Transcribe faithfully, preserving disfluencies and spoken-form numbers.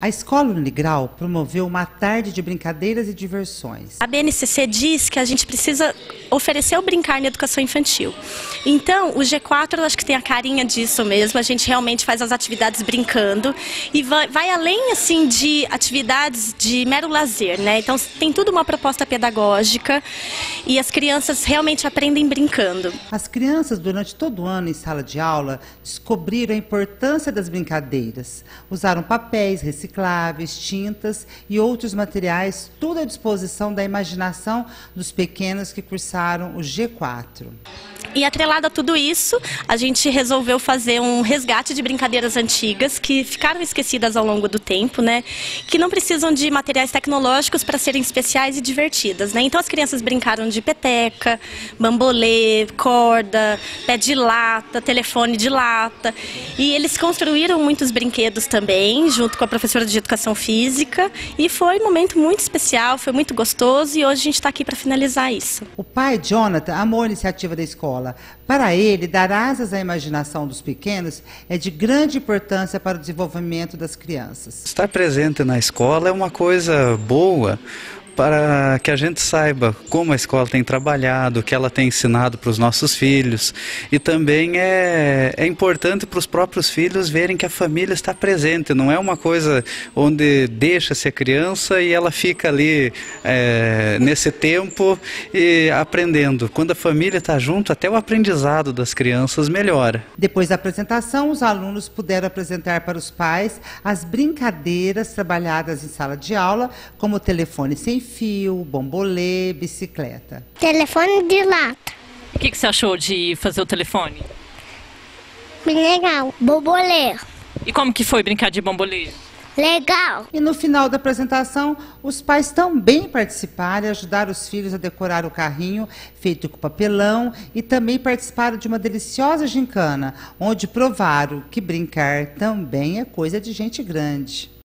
A Escola Unigrau promoveu uma tarde de brincadeiras e diversões. A B N C C diz que a gente precisa oferecer o brincar na educação infantil. Então, o G quatro, eu acho que tem a carinha disso mesmo, a gente realmente faz as atividades brincando e vai, vai além, assim, de atividades de mero lazer, né? Então, tem tudo uma proposta pedagógica e as crianças realmente aprendem brincando. As crianças, durante todo o ano em sala de aula, descobriram a importância das brincadeiras. Usaram papéis, recicláveis, tintas e outros materiais, tudo à disposição da imaginação dos pequenos que cursaram o G quatro. E atrelado a tudo isso, a gente resolveu fazer um resgate de brincadeiras antigas que ficaram esquecidas ao longo do tempo, né? Que não precisam de materiais tecnológicos para serem especiais e divertidas, né? Então as crianças brincaram de peteca, bambolê, corda, pé de lata, telefone de lata. E eles construíram muitos brinquedos também, junto com a professora de educação física. E foi um momento muito especial, foi muito gostoso e hoje a gente está aqui para finalizar isso. O pai, Jonathan, amou a iniciativa da escola. Para ele, dar asas à imaginação dos pequenos é de grande importância para o desenvolvimento das crianças. Estar presente na escola é uma coisa boa para que a gente saiba como a escola tem trabalhado, o que ela tem ensinado para os nossos filhos. E também é, é importante para os próprios filhos verem que a família está presente, não é uma coisa onde deixa-se a criança e ela fica ali é, nesse tempo e aprendendo. Quando a família está junto, até o aprendizado das crianças melhora. Depois da apresentação, os alunos puderam apresentar para os pais as brincadeiras trabalhadas em sala de aula, como o telefone sem fio, bombolê, bicicleta. Telefone de lata. O que, que você achou de fazer o telefone? Bem legal. Bombolê. E como que foi brincar de bambolê? Legal. E no final da apresentação, os pais também participaram e ajudaram os filhos a decorar o carrinho feito com papelão e também participaram de uma deliciosa gincana, onde provaram que brincar também é coisa de gente grande.